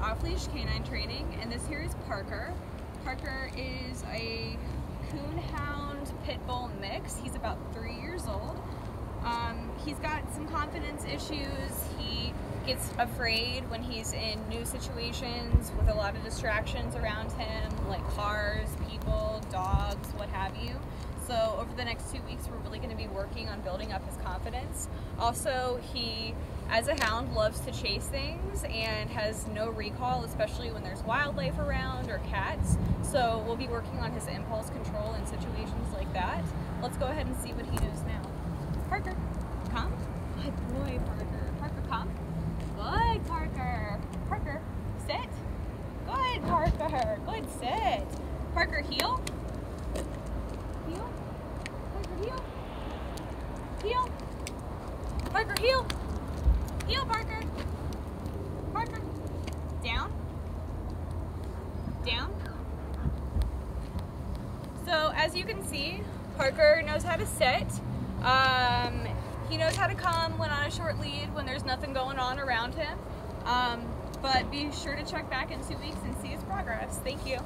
Off-Leash Canine Training, and this here is Parker. Parker is a Coonhound Pit Bull mix. He's about 3 years old. He's got some confidence issues. He gets afraid when he's in new situations with a lot of distractions around him, like cars, people, dogs, what have you. So over the next 2 weeks, we're really going to be working on building up his confidence. Also, he, as a hound, loves to chase things and has no recall, especially when there's wildlife around or cats. So we'll be working on his impulse control in situations like that. Let's go ahead and see what he knows now. Parker, come. Good boy, Parker. Parker, come. Good, Parker. Parker, sit. Good, Parker. Good, sit. Parker, heel. Heel. Parker, heel. Heel. Parker, heel. Heel, Parker. Parker. Down. Down. So as you can see, Parker knows how to sit. He knows how to come when on a short lead when there's nothing going on around him. But be sure to check back in 2 weeks and see his progress. Thank you.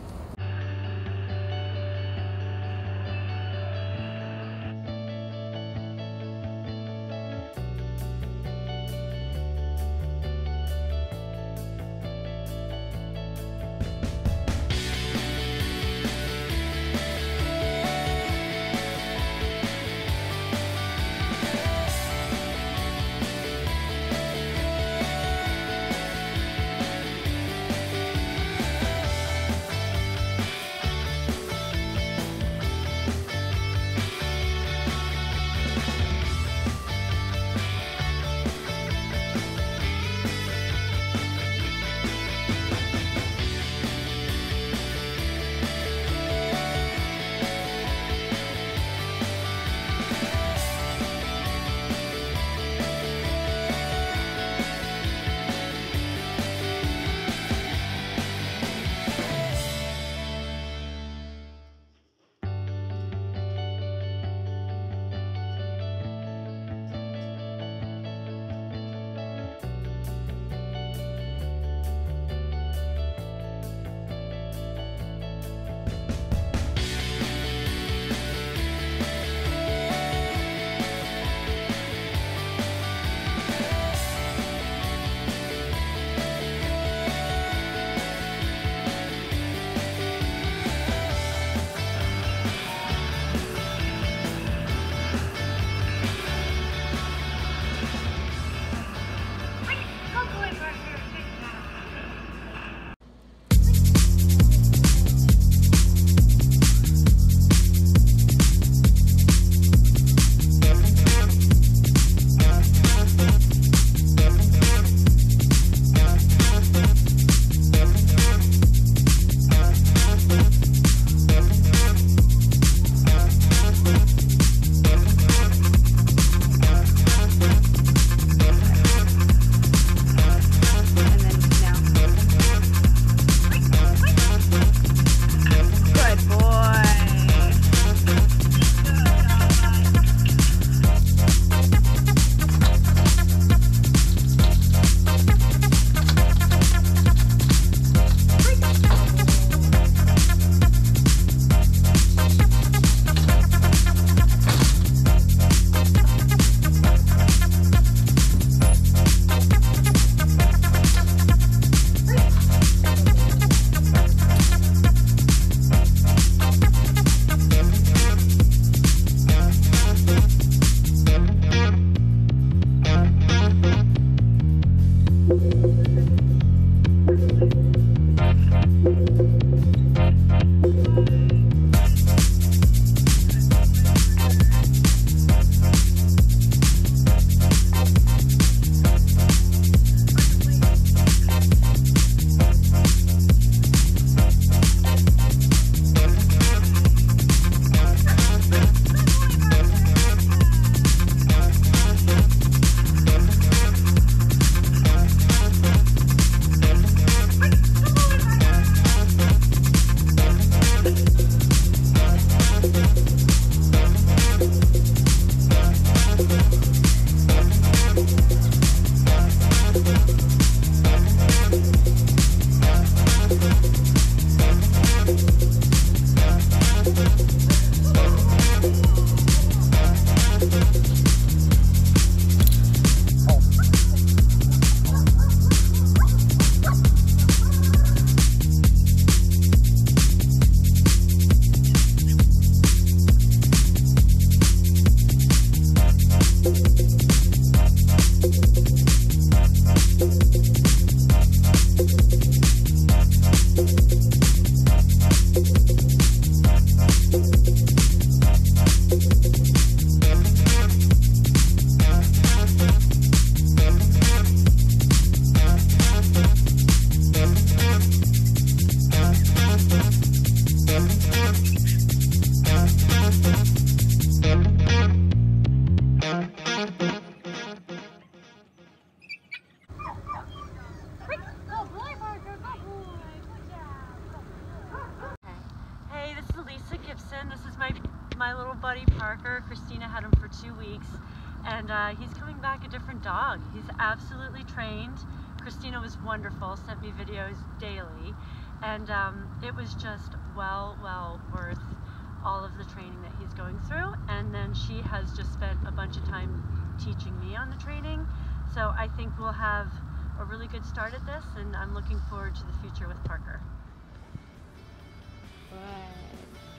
Jason. This is my little buddy Parker. Christina had him for 2 weeks, and he's coming back a different dog. He's absolutely trained. Christina was wonderful, sent me videos daily, and it was just well worth all of the training that he's going through. And then she has just spent a bunch of time teaching me on the training, so I think we'll have a really good start at this, and I'm looking forward to the future with Parker. Good.